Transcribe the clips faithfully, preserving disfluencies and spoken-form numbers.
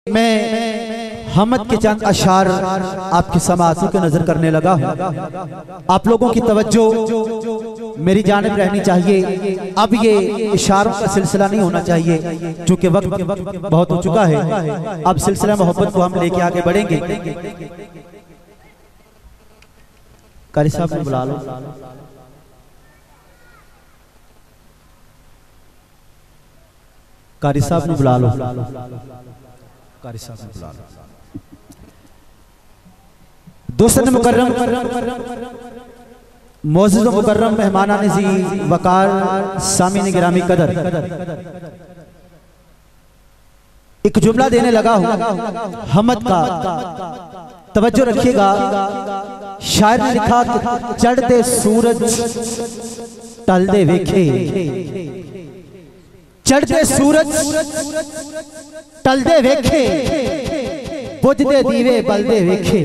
मैं हमद के चंद अशार आपकी समाअतों के नजर करने लगा हूँ। आप लोगों की तवज्जो मेरी जानिब रहनी चाहिए। अब ये इशारों का सिलसिला नहीं होना चाहिए क्योंकि वक्त बहुत हो चुका है। अब सिलसिला मोहब्बत को हम लेके आगे बढ़ेंगे। कारी साहब ने बुला लो। कारी साहब ने बुला लो। कारी साहब ने बुला लो। दोस्तन मुकर्रम मोअज़्ज़िज़ व मुकर्रम मेहमानान ज़ी वकार सामीन गिरामी कदर, एक जुमला देने लगा हूँ हमद का, तवज्जो रखिएगा। शायर ने लिखा कि चढ़ते सूरज टलदे वेखे, चढ़ते सूरज टलदे वेखे, बुझदे दीवे बलदे वेखे।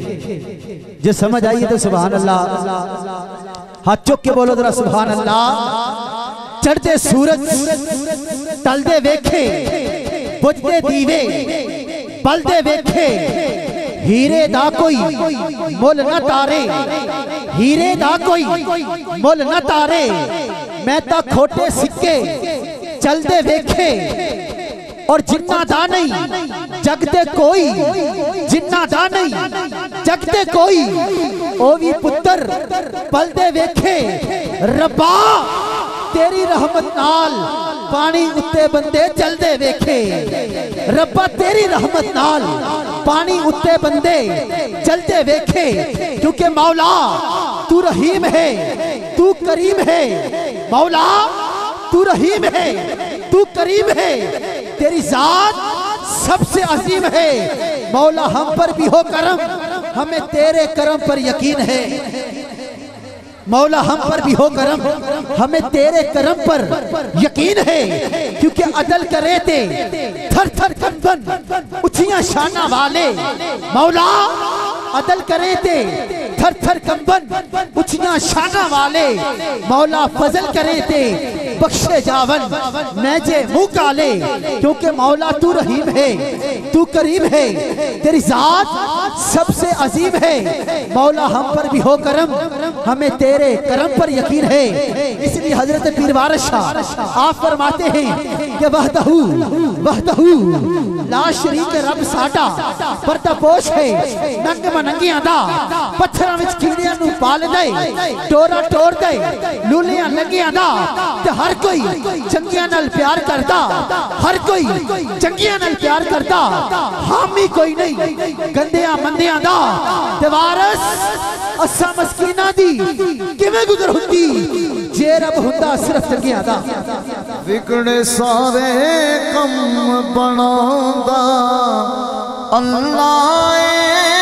जो समझ आइए तो सुभान अल्लाह, हाथ चुक के बोलो जरा सुभान अल्लाह। चढ़ते सूरज टलदे वेखे, बुझदे दीवे बलदे वेखे। हीरे दा कोई मुल न तारे, हीरे दा कोई मुल न तारे। मैं ता खोटे सिक्के चलदे वेखे, और जिन्ना दा नहीं जगते कोई, जिन्ना दा नहीं जगते कोई। ओ भी पुत्र पलदे वेखे। रब्बा तेरी रहमत नाल पानी उत्ते बंदे चलदे वेखे। रब्बा तेरी रहमत नाल पानी उत्ते बंदे चलते वेखे। क्योंकि मौला तू रहीम है, तू करीम है। मौला तू रहीम है, तू करीम है। तेरी जात सबसे अजीम है। मौला हम पर भी हो करम, हमें तेरे करम पर यकीन है। मौला हम पर भी हो करम, हमें तेरे करम पर यकीन है। क्योंकि अदल करे थे थर थर कंबन उचिया शाना वाले। मौला अदल करे थे थर थर कंबन उचिया शाना वाले। मौला फजल करे थे बख्शे जावन मैजे मुंह काले। क्योंकि मौला तू रहीम है, तू करीम है। तेरी जात सबसे अजीम है। मौला हम पर भी हो करम, हमें तेरे करम पर यकीन है। इसलिए हजरत पीर वारिस शाह आप फरमाते हैं कि वहदहू वहदहू ला शरीक रब साडा परतपोश है। नंग मनंगियां दा पत्थरां विच कीड़ियां नूं पाल दे, टोरा टोर दे लूलियां लगियां दा। ते हर कोई चंगियां नाल प्यार करदा, हर कोई चंगियां नाल प्यार करदा। हामी कोई नहीं गंदियां मंदियां दा। ते वारिस असा मस्कीना दी किवें गुजर हुंदी जे रब हुंदा सिर्फ चंगियां दा। विगड़े सारे कम बनांदा अल्लाह ए।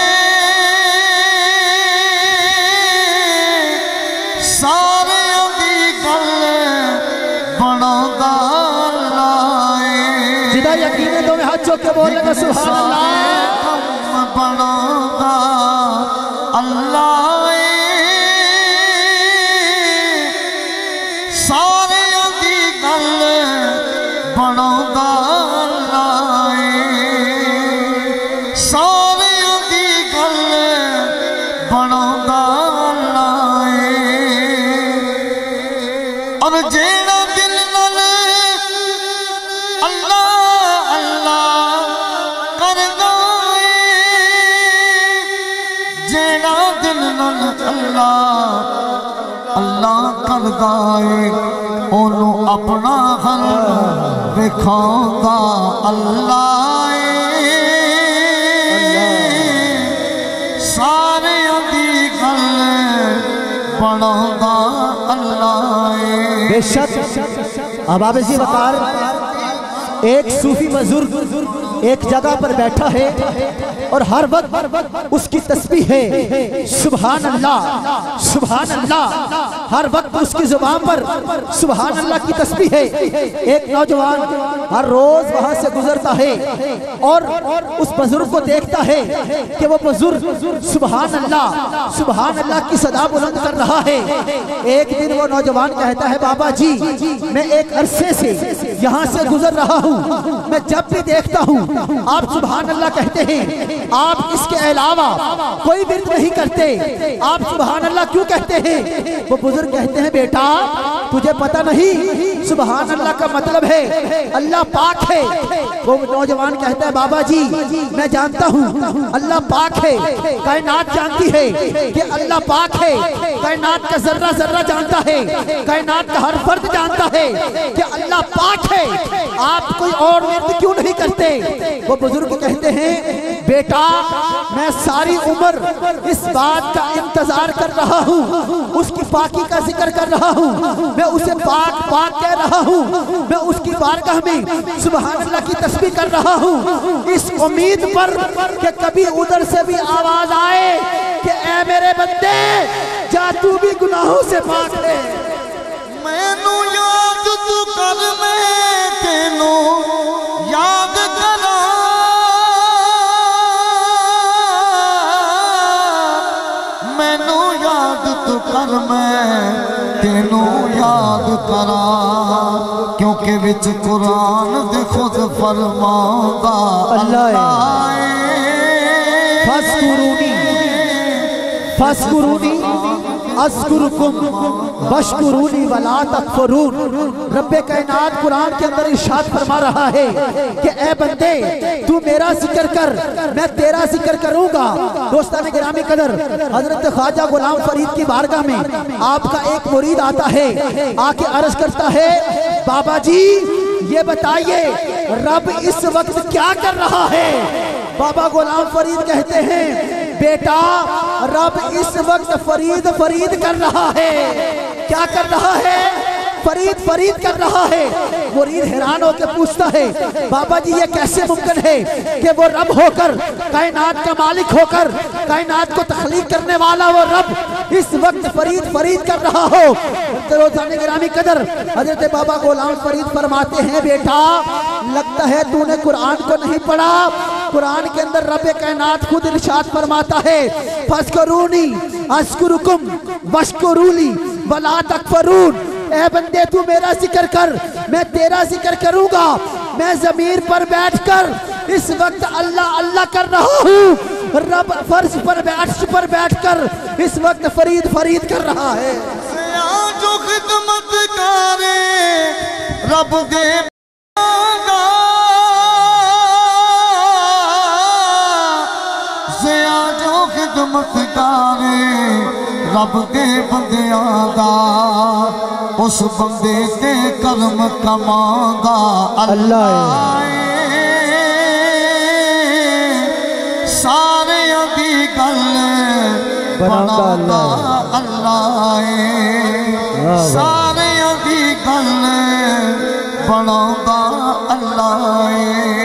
सारे दी गल बनांदा अल्लाह ए। जिदा यकीन है दोवें हाथ चुक के बोल लगा सुभान अल्लाह। कम बनांदा अल्लाह ए। सारे दी गल बनांदा अल्लाह ए। सारे दी गल बनांदा अल्लाह ए। और जेड़ा दिल नाल अल्लाह अल्लाह करदा ए। जेड़ा दिल नाल अल्लाह अल्लाह करदा ए, ओनू अपना हल विखांदा अल्लाह ए। सारे दी गल बनांदा अल्लाह ए। बेशक अहबाब जी वकार, एक सूफी बुजुर्ग एक जगह पर बैठा है और हर वक्त उसकी तस्बीह है सुभान अल्लाह सुभान अल्लाह। हर वक्त उसकी जुबान पर सुभान अल्लाह की तस्बीह है। एक नौजवान हर रोज वहां से गुजरता है और उस बुजुर्ग को देखता है कि वो बुजुर्ग सुभान अल्लाह सुभान अल्लाह की सदा बुलंद कर रहा है। एक दिन वो नौजवान कहता है, बाबा जी मैं एक अरसे से यहाँ से गुजर रहा हूँ, मैं जब भी देखता हूँ आप सुभान अल्लाह कहते हैं, आप इसके अलावा कोई विर्द नहीं करते, आप सुभान अल्लाह क्यों कहते हैं? वो बुजुर्ग कहते हैं बेटा तुझे पता नहीं सुभान अल्लाह का मतलब है अल्लाह पाक है। वो नौजवान कहता है बाबा जी मैं जानता हूँ अल्लाह पाक है, कायनात जानती है कि अल्लाह पाक है, कायनात का जर्रा जर्रा जानता है, कायनात का हर फर्द जानता है कि अल्लाह पाक है, आप कोई और विर्द क्यों नहीं करते? वो बुजुर्ग कहते हैं बेटा मैं सारी उम्र इस बात का इंतजार कर रहा हूँ, उसकी पाकी का जिक्र कर रहा हूँ, मैं उसे पाक पाक कह रहा हूँ, मैं उसकी बारगाह में सुभान अल्लाह की तस्बीह कर रहा हूँ, इस उम्मीद पर कि कभी उधर से भी आवाज आए कि ऐ मेरे बंदे जा तू भी गुनाहों से पाक है। मैनू याद तू कर मैं तेनू याद करा, मैनू याद तू कर मैं तेनू याद करा, क्योंकि विच कुरान दे खुद फरमांदा अल्लाह फस्कुरूनी फस्कुरूनी अस्कुरुकुम बशकुरूनी वला तकफुरून। रब्बे कायनात कुरान के अंदर इरशाद फरमा रहा है कि ए बंदे तू मेरा जिक्र कर मैं तेरा जिक्र करूंगा। दोस्तान गिरामी कदर हजरत ख्वाजा गुलाम फरीद की बारगाह में आपका एक मुरीद आता है, आके अर्ज करता है बाबा जी ये बताइए रब इस वक्त क्या कर रहा है? बाबा गुलाम फरीद कहते हैं बेटा रब इस वक्त फरीद फरीद कर रहा है। क्या कर रहा है? फरीद फरीद कर रहा है। मुरीद हैरान होकर पूछता है बाबा जी ये कैसे मुमकिन है कि वो रब होकर कायनात का मालिक होकर कायनात को तख्लीक करने वाला वो रब इस वक्त फरीद फरीद कर रहा हो? रोज़ाने गिरामी कदर हजरत बाबा गुलाम फरीद फरमाते हैं बेटा लगता है तूने कुरान को नहीं पढ़ा। कुरान के अंदर रब कायनात खुद इरशाद फरमाता है फस्कुरूनी अस्कुरुकुम वशकुरूली वला तकफुरून। ए बंदे तू मेरा जिक्र कर मैं तेरा जिक्र करूंगा। मैं जमीर पर बैठकर इस वक्त अल्लाह अल्लाह कर रहा हूँ, रब फर्श पर बैठ पर बैठकर इस वक्त फरीद फरीद कर रहा है। जो खिदमत करे रब दे जो खिदमत करे रब दे बंदियां दा उस बंदे ते कर्म कमांदा अल्लाह। सारे दी गल बनांदा अल्लाह, सारे दी गल बनांदा अल्लाह।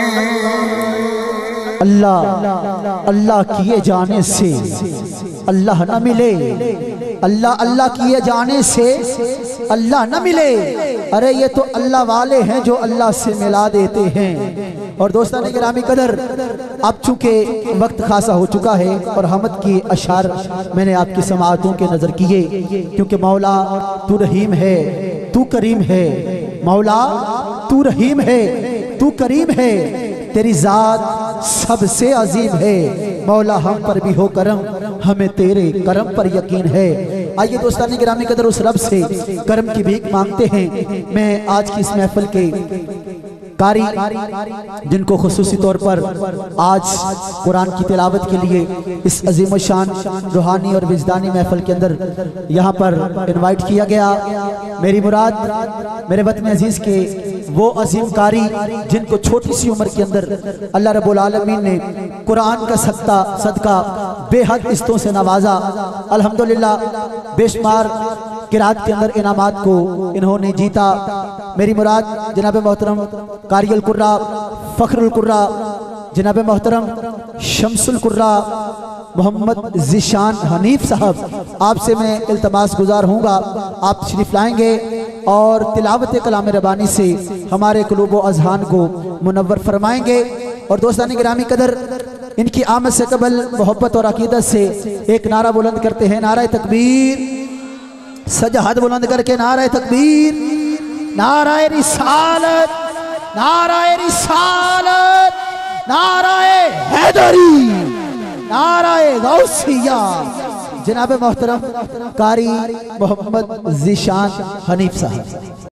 अल्लाह अल्लाह किए जाने से अल्लाह न मिले, अल्लाह अल्लाह किए जाने से अल्लाह न मिले। अरे ये तो अल्लाह वाले हैं जो अल्लाह से मिला देते हैं। और दोस्तान गिरामी कदर अब चूंकि वक्त खासा हो चुका है और हमद की अशार मैंने आपकी समाअतों के नज़र किए, क्योंकि मौला तू रहीम है तू करीम है, मौला तू रहीम है तू करीम है, तेरी जात सबसे अजीम है। मौला हम पर भी हो करम हमें तेरे करम पर यकीन है। आइए दोस्तानी गिरामी कदर उस रब से करम की भीख मांगते हैं। मैं आज की इस महफिल के कारी जिनको खुसूसी तौर पर आज कुरान की तिलावत के लिए इस अजीम शान रूहानी और विजदानी महफिल के अंदर यहाँ पर इनवाइट किया गया, मेरी मुराद मेरे वतन अजीज़ के वो अजीम कारी जिनको छोटी सी उम्र के अंदर अल्लाह रब्बुल आलमीन ने कुरान का सदका सदका बेहद इस्तों से नवाजा। अल्हम्दुलिल्लाह बेशुमार किरात के अंदर इनामात को इन्होंने जीता। मेरी मुराद जनाब मोहतरम कारियल कुर्रा फ़ख्रुल कुर्रा जनाब मोहतरम शमसुल कुर्रा मोहम्मद ज़ीशान हनीफ साहब, आपसे मैं इल्तमास गुजार हूँगा आप तशरीफ़ लाएंगे और तिलावत कलाम रबानी से हमारे क़ुलूब व अज़हान को मुनव्वर फरमाएंगे। और दोस्तानी गिरामी कदर इनकी आमद से कबल मोहब्बत और अकीदत से एक नारा बुलंद करते हैं, नारा तकबीर। सजा हाथ बुलंद करके नारा तकबीर, नारा रिसालत, नारा रिसालत, नाराए हैदरी, नाराए गौसिया। जनाब मोहतरम कारी मोहम्मद ज़ीशान हनीफ साहब।